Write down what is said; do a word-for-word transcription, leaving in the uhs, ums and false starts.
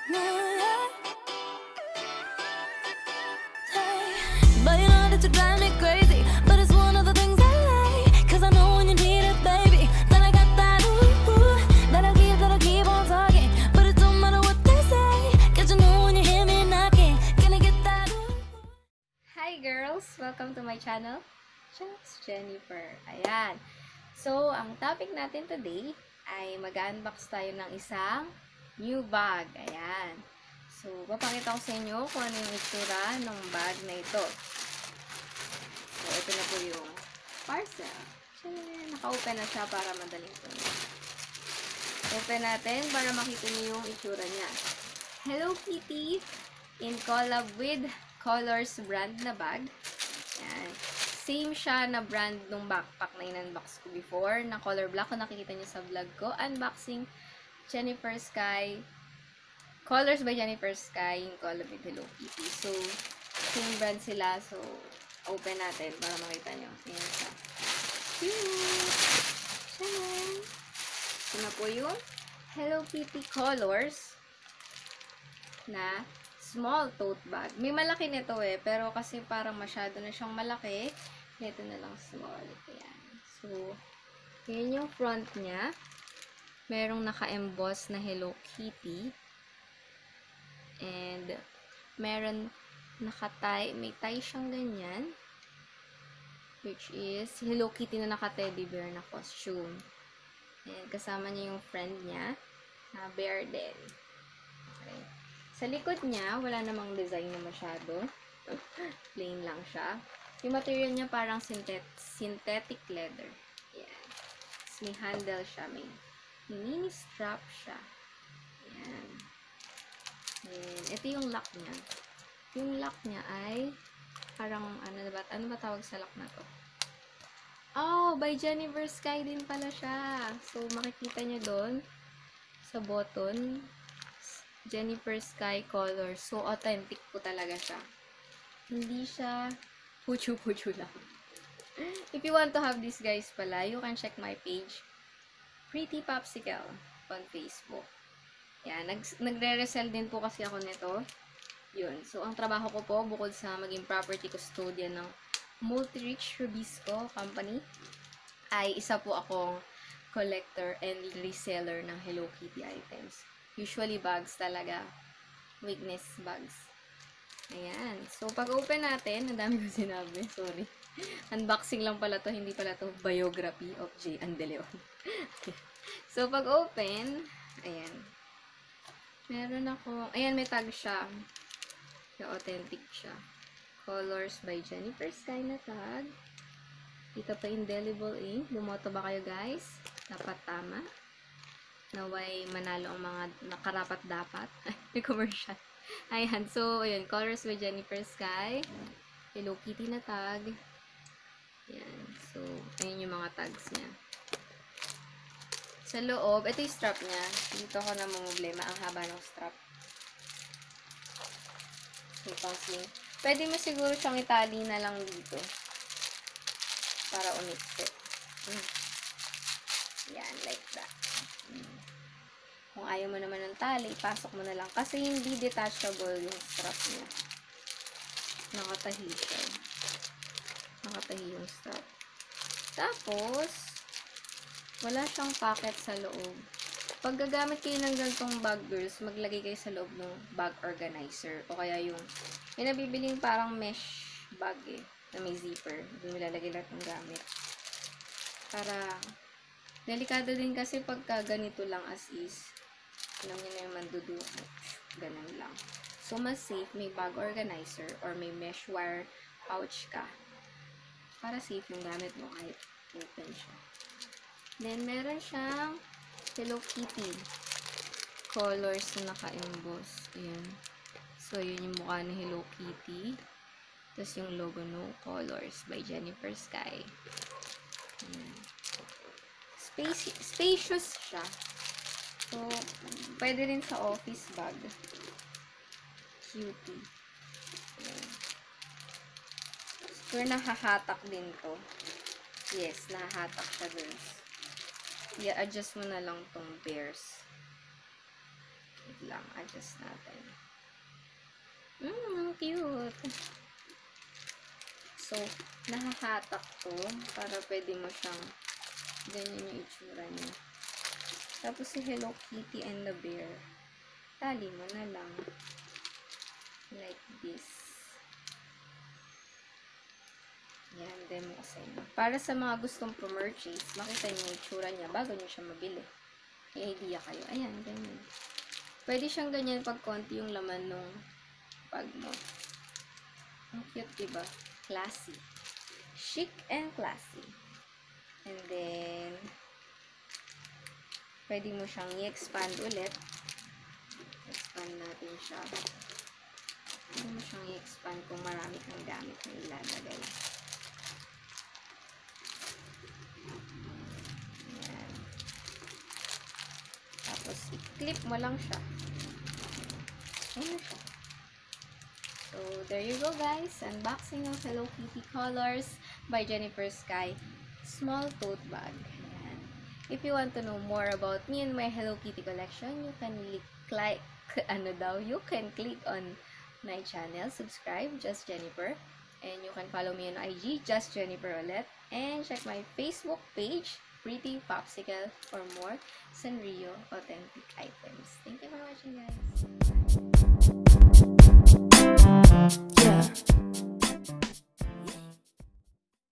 But you know that you drive me crazy. But it's one of the things I like. Cause I know when you need it, baby, then I got that ooh, ooh. That'll keep, that'll keep on talking. But it don't matter what they say. Cause you know when you hear me knocking. Gonna get that ooh, ooh. Hi girls! Welcome to my channel. Just Jennifer. Ayan. So, ang topic natin today ay mag-unbox tayo ng isang new bag. Ayan. So, papakita ko sa inyo kung ano yung itsura ng bag na ito. So, ito na po yung parcel. Naka-open na siya para madaling po. Open natin para makita niyo yung itsura niya. Hello Kitty in collab with Colors brand na bag. Ayan. Same siya na brand nung backpack na in-unbox ko before, na color black. Kung nakikita niyo sa vlog ko, unboxing Jennifer Sky. Colors by Jennifer Sky in collab with Hello Kitty. So, same brand sila. So, open natin para makita nyo. Ayan siya. Cute! Tchanan! Ito na po yung Hello Kitty Colors na small tote bag. May malaki nito eh, pero kasi parang masyado na siyang malaki. Ito na lang small. Ayan. So, yun yung front niya. Merong naka-emboss na Hello Kitty. And, meron naka-tie. May tie siyang ganyan. Which is Hello Kitty na naka-teddy bear na costume. And, kasama niya yung friend niya na bear din. Okay. Sa likod niya, wala namang design na masyado. Plain lang siya. Yung material niya parang synthet synthetic leather. Ayan. May handle siya. May mini strap siya. Ayan. And ito yung lock niya. Yung lock niya ay parang, ano ba, ano ba tawag sa lock na to? Oh, by Jennifer Sky din pala siya. So, makikita niyo doon sa button. Jennifer Sky color. So, authentic po talaga siya. Hindi siya puchu-puchu lang. If you want to have this guys pala, you can check my page, Pretty Popsicle, on Facebook. Yan. Nag Nagre-resell din po kasi ako nito. Yun. So, ang trabaho ko po, bukod sa maging property custodian ng Multi-Rich Rubisco Company, ay isa po akong collector and reseller ng Hello Kitty items. Usually bags talaga. Weakness bags. Ayan. So, pag open natin, ang dami ko sinabi. Sorry. Unboxing lang pala to. Hindi pala to biography of J. Andeleon. So, pag open, ayan. Meron ako, ayan, may tag siya. So, authentic siya. Colors by Jennifer Sky na tag. Dito pa indelible ink. Bumoto ba kayo guys? Dapat tama. Naway manalo ang mga nakarapat dapat. May commercial. Ayan. So, ayan. Colors by Jennifer Sky. Hello Kitty na tag. Ayan. So, ayan yung mga tags niya. Sa loob, ito yung strap niya. Dito ko na problema. Ang haba ng strap. So, pang sling. Pwede mo siguro siyang itali na lang dito. Para umikse. Hmm. Yan, like that. Hmm. Kung ayaw mo naman ng tali, pasok mo na lang. Kasi hindi detachable yung strap niya. Nakatahi siya. Nakatahi yung strap. Tapos, wala siyang pocket sa loob. Pag gagamit kayo ng ganitong bag, girls, maglagay kayo sa loob ng bag organizer. O kaya yung, may nabibiling parang mesh bag eh, na may zipper. Doon nilalagay lahat ng gamit. Para, delikado din kasi pagka ganito lang as is. Alam niyo na yung manduduhan. Ganun lang. So, mas safe, may bag organizer or may mesh wire pouch ka. Para safe yung gamit mo kahit open siya. Then, meron siyang Hello Kitty colors na naka-emboss. Ayan. So, yun yung mukha ni Hello Kitty. Tapos yung logo no Colors by Jennifer Sky. Ayan. Space, spacious siya. So, pwede rin sa office bag. Cutie. Ayan. So, nahahatak din to. Yes, nahahatak siya dun. I-adjust mo na lang tong bears. lang. Adjust natin. Mmm, cute. So, nahahatak to para pwede mo siyang ganyan yung itsura niya. Tapos si Hello Kitty and the Bear, tali mo na lang. Like this. Yan, demo ko sa inyo. Para sa mga gustong pumurchase, makita niyo yung itsura niya bago niyo siya mabili. May idea kayo. Ayan, ganyan. Pwede siyang ganyan pag konti yung laman nung bag mo. Ang cute, diba? Classy. Chic and classy. And then, pwede mo siyang i-expand ulit. Expand natin siya. Pwede mo siyang i-expand kung marami kang gamit na ilalagay. Ayan. Tapos, i-clip mo lang siya. Ayan siya. So, there you go guys. Unboxing of Hello Kitty Colors by Jennifer Sky small tote bag. Ayan. If you want to know more about me and my Hello Kitty collection, you can click, ano daw, you can click on my channel, subscribe, Just Jennifer. And you can follow me on I G, Just Jennifer ulit. And check my Facebook page, Pretty Popsicle, for more Sanrio authentic items. Thank you for watching guys. Yeah.